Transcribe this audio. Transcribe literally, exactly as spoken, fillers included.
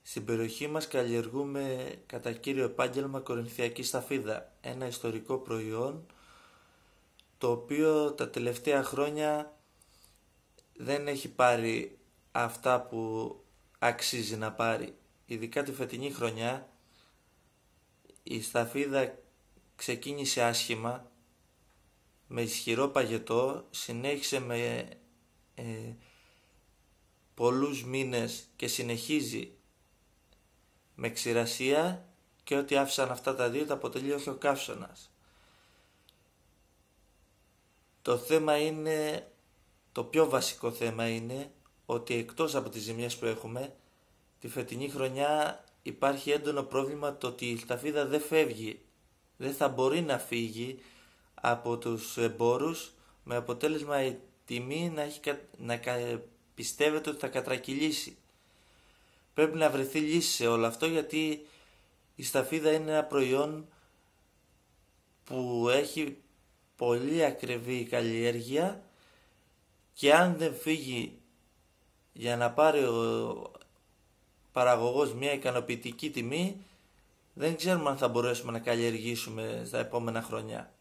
Στην περιοχή μας καλλιεργούμε κατά κύριο επάγγελμα κορινθιακή σταφίδα, ένα ιστορικό προϊόν το οποίο τα τελευταία χρόνια δεν έχει πάρει αυτά που αξίζει να πάρει. Ειδικά τη φετινή χρονιά η σταφίδα ξεκίνησε άσχημα, με ισχυρό παγετό, συνέχισε με ε, πολλούς μήνες και συνεχίζει με ξηρασία και ό,τι άφησαν αυτά τα δύο τα αποτελεί όχι ο καύσωνας. Το θέμα είναι, το πιο βασικό θέμα είναι ότι εκτός από τις ζημιές που έχουμε, τη φετινή χρονιά υπάρχει έντονο πρόβλημα το ότι η σταφίδα δεν φεύγει, δεν θα μπορεί να φύγει από τους εμπόρους, με αποτέλεσμα η τιμή να, έχει, να πιστεύετε ότι θα κατρακυλήσει. Πρέπει να βρεθεί λύση σε όλο αυτό, γιατί η σταφίδα είναι ένα προϊόν που έχει πολύ ακριβή καλλιέργεια και αν δεν φύγει για να πάρει ο παραγωγός μια ικανοποιητική τιμή, δεν ξέρουμε αν θα μπορέσουμε να καλλιεργήσουμε στα επόμενα χρόνια.